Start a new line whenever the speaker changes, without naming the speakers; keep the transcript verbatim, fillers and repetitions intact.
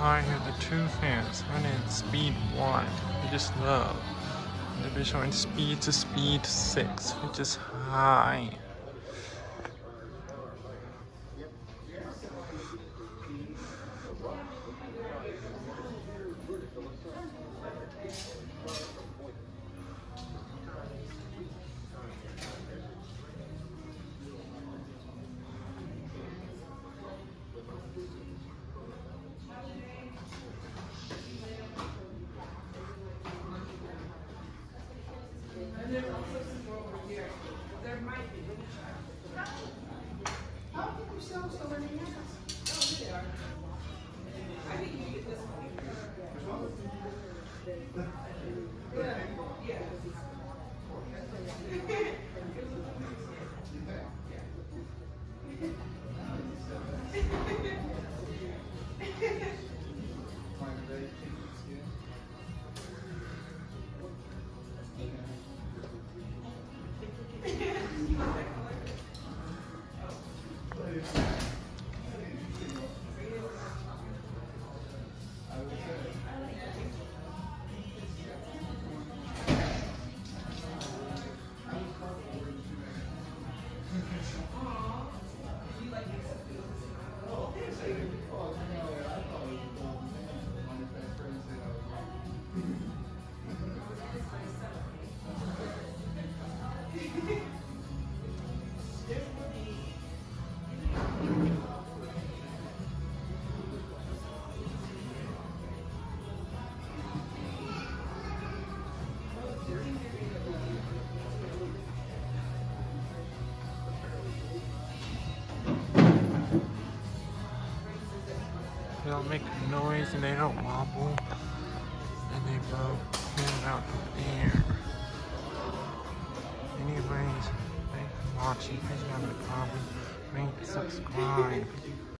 Alright, here are the two fans running speed one, which is low. And the visual in speed to speed six, which is high.
And there's also some more over here. There might be. Oh, themselves over the house. Oh, here they are. I think you get this one. Yeah. Yeah.
They don't make noise and they don't wobble, and they blow in and out of air. Anyways, thanks for watching. Please remember to comment, rate, subscribe.